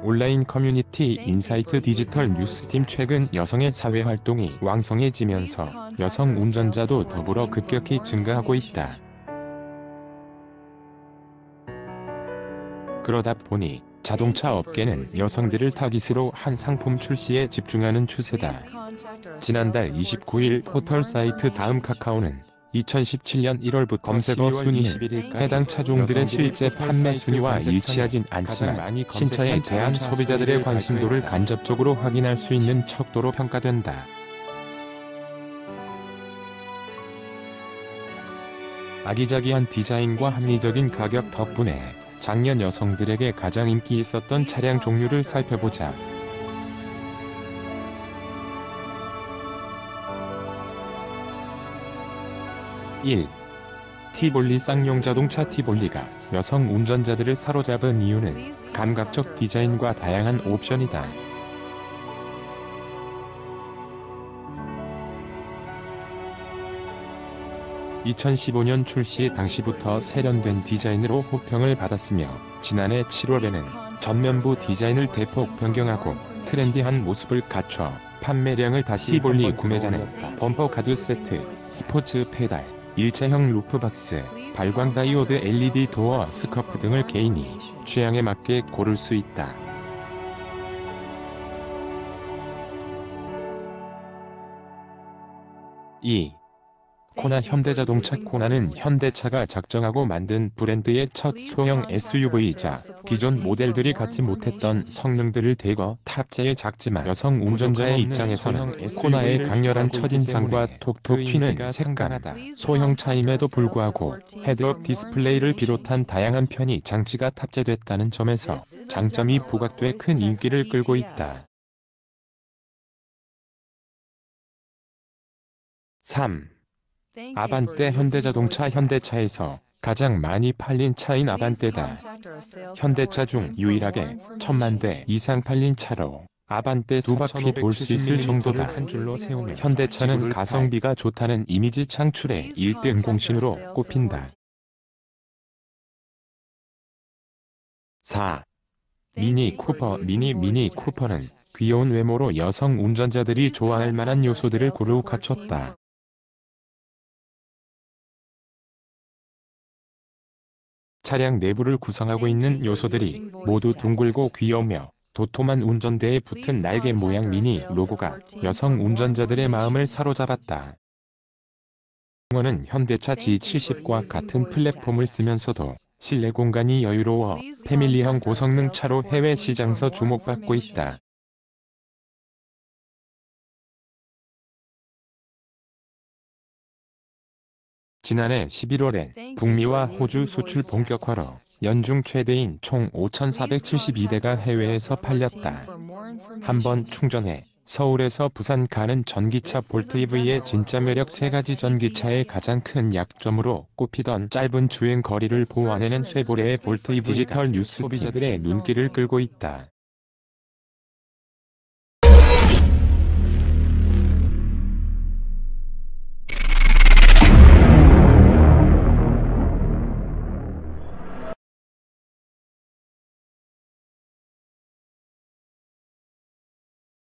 온라인 커뮤니티 인사이트 디지털 뉴스팀 최근 여성의 사회활동이 왕성해지면서 여성 운전자도 더불어 급격히 증가하고 있다. 그러다 보니 자동차 업계는 여성들을 타깃으로 한 상품 출시에 집중하는 추세다. 지난달 29일 포털 사이트 다음 카카오는 2017년 1월부터 검색어 순위는 해당 차종들의 실제 판매 순위와 일치하진 않지만 신차에 대한 소비자들의 관심도를 간접적으로 확인할 수 있는 척도로 평가된다. 아기자기한 디자인과 합리적인 가격 덕분에 작년 여성들에게 가장 인기 있었던 차량 종류를 살펴보자. 1. 티볼리 쌍용 자동차. 티볼리가 여성 운전자들을 사로잡은 이유는 감각적 디자인과 다양한 옵션이다. (2015년) 출시 당시부터 세련된 디자인으로 호평을 받았으며 지난해 7월에는 전면부 디자인을 대폭 변경하고 트렌디한 모습을 갖춰 판매량을 다시 티볼리 구매자는 범퍼 가드 세트, 스포츠 페달, 일체형 루프박스, 발광 다이오드 LED 도어 스커프 등을 개인이 취향에 맞게 고를 수 있다. 2. 코나. 현대자동차. 코나는 현대차가 작정하고 만든 브랜드의 첫 소형 SUV이자 기존 모델들이 갖지 못했던 성능들을 대거 탑재해 작지만 여성 운전자의 입장에서는 코나의 강렬한 첫인상과 톡톡 튀는 색감, 소형차임에도 불구하고 헤드업 디스플레이를 비롯한 다양한 편의 장치가 탑재됐다는 점에서 장점이 부각돼 큰 인기를 끌고 있다. 3. 아반떼. 현대자동차. 현대차에서 가장 많이 팔린 차인 아반떼다. 현대차 중 유일하게 1000만 대 이상 팔린 차로 아반떼 두 바퀴 돌 수 있을 정도다. 현대차는 가성비가 좋다는 이미지 창출에 1등 공신으로 꼽힌다. 4. 미니 쿠퍼. 미니 쿠퍼는 귀여운 외모로 여성 운전자들이 좋아할 만한 요소들을 고루 갖췄다. 차량 내부를 구성하고 있는 요소들이 모두 둥글고 귀여우며 도톰한 운전대에 붙은 날개 모양 미니 로고가 여성 운전자들의 마음을 사로잡았다. 는 현대차 G70과 같은 플랫폼을 쓰면서도 실내 공간이 여유로워 패밀리형 고성능 차로 해외 시장에서 주목받고 있다. 지난해 11월엔 북미와 호주 수출 본격화로 연중 최대인 총 5,472대가 해외에서 팔렸다. 한번 충전해 서울에서 부산 가는 전기차 볼트 EV의 진짜 매력. 3가지. 전기차의 가장 큰 약점으로 꼽히던 짧은 주행 거리를 보완해낸 쇠고래의 볼트 EV가 디지털 뉴스 소비자들의 눈길을 끌고 있다.